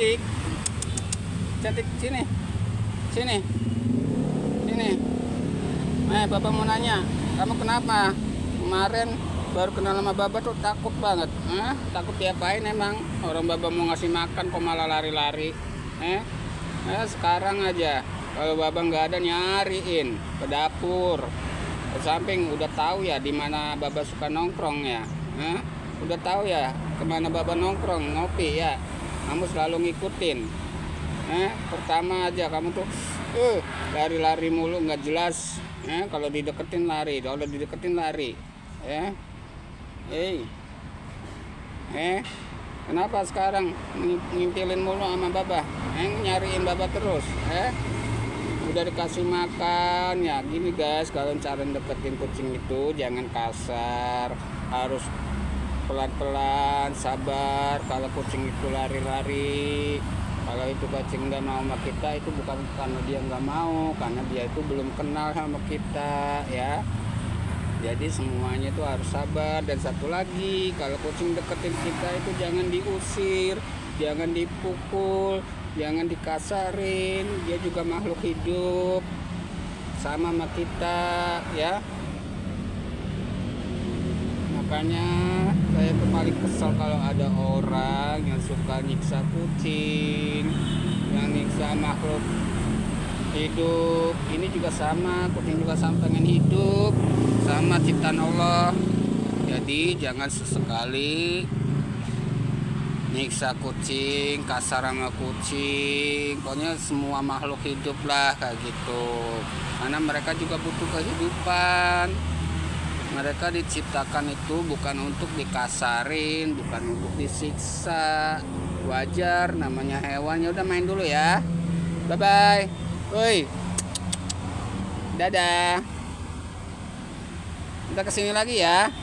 cantik. Cantik, sini. Sini. Sini. Bapak mau nanya, kamu kenapa? Kemarin baru kenal sama Baba tuh takut banget. Takut diapain emang? Orang Baba mau ngasih makan kok malah lari-lari. Sekarang aja kalau Baba nggak ada nyariin ke dapur, ke samping, udah tahu ya di mana Baba suka nongkrong ya. Udah tahu ya kemana Baba nongkrong ngopi ya. Kamu selalu ngikutin. Pertama aja kamu tuh lari-lari mulu nggak jelas. Kalau dideketin lari, kalau dideketin lari. Kenapa sekarang ngintilin mulu sama Baba? Nyariin Baba terus. Udah dikasih makan ya. Gini guys, kalau cara deketin kucing itu jangan kasar, harus pelan-pelan, sabar. Kalau kucing itu lari-lari, kalau itu kucing nggak mau sama kita, itu bukan karena dia nggak mau, karena dia itu belum kenal sama kita ya. Jadi semuanya itu harus sabar. Dan satu lagi, kalau kucing deketin kita itu jangan diusir, jangan dipukul, jangan dikasarin. Dia juga makhluk hidup sama kita ya. Makanya saya tuh paling kesal kalau ada orang yang suka nyiksa kucing, yang nyiksa makhluk hidup. Ini juga sama, kucing juga sama, pengen hidup sama ciptaan Allah. Jadi jangan sesekali nyiksa kucing, kasar sama kucing. Pokoknya semua makhluk hidup lah kayak gitu, karena mereka juga butuh kehidupan. Mereka diciptakan itu bukan untuk dikasarin, bukan untuk disiksa. Wajar, namanya hewan. Ya udah, main dulu ya. Bye bye. Woi. Dadah. Kita kesini lagi ya.